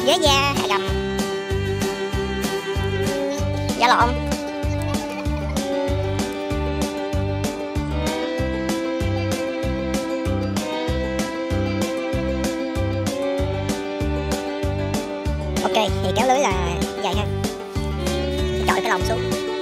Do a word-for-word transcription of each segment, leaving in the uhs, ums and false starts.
ghế da hạ gầm, da lộn. Ok, thì kéo lưới là vậy ha, chọi cái lồng xuống.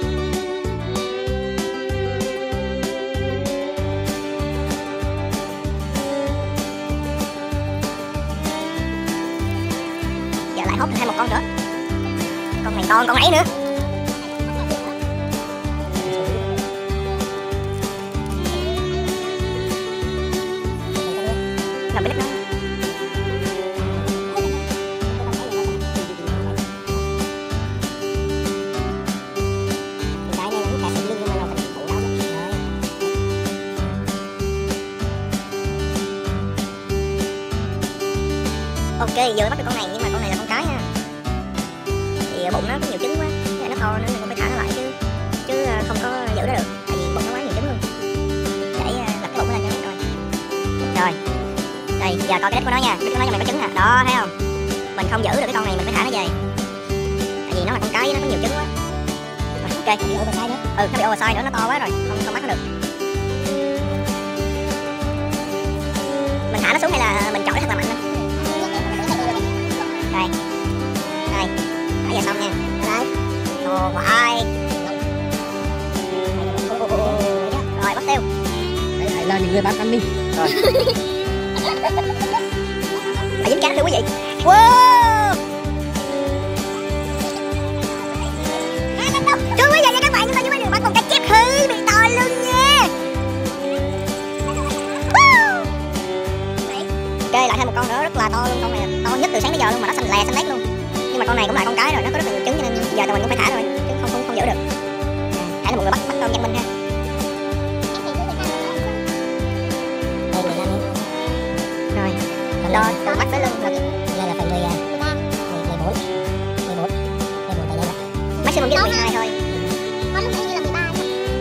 Giờ lại hốt thêm một con nữa, con này to con ấy nữa. Làm cái đít nó. Ok, vừa bắt được con này nhưng mà con này là con cái ha. Thì bụng nó có nhiều trứng quá, cái nó to nữa nên con phải thả nó lại chứ chứ không có giữ nó được, tại vì bụng nó quá nhiều trứng luôn. Để lật cái bụng lên cho nó coi. Rồi, đây giờ coi cái đít của nó nha, đít của nó trong này có trứng nè, đó thấy không? Mình không giữ được cái con này mình phải thả nó về, tại vì nó là con cái nó có nhiều trứng quá. Rồi, ok, nó bị oversize nữa. Ừ, nó bị oversize nữa, nó to quá rồi, không không bắt nó được. Mình thả nó xuống hay là mình chọi nó thật là mạnh lên? Đây, đây, thả giờ xong nha. Đây, ồ vãi. Rồi bắt tiêu. Đấy, hãy là những người bán ăn đi. Rồi. Phải dính cá thưa quý vị. Wow. Chú quý vị nha các bạn, chúng ta chú mới được bắt con cá chép hư bị to luôn nha. Ok, lại thêm một con nữa rất là to luôn, con này to nhất từ sáng tới giờ luôn mà nó xanh lè xanh lét luôn. Nhưng mà con này cũng là con cái rồi, nó có rất là nhiều trứng cho nên giờ tụi mình cũng phải thả thôi, chứ không không không giữ được. Thả là một người bắt bắt con văn minh ha. Rồi, đo từ mắt tới lưng rồi. Đây là phần mười mười bốn, mười bốn, mười bốn tại đây. Maximum chỉ là mười hai thôi. Con lúc nãy như là mười ba.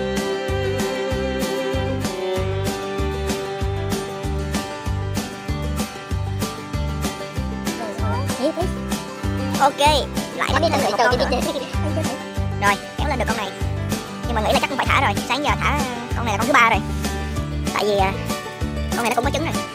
Ok, lại bắt thêm một con nữa. Rồi, kéo lên được con này. Nhưng mà nghĩ là chắc cũng phải thả rồi, sáng giờ thả con này là con thứ ba rồi. Tại vì con này nó cũng có trứng rồi.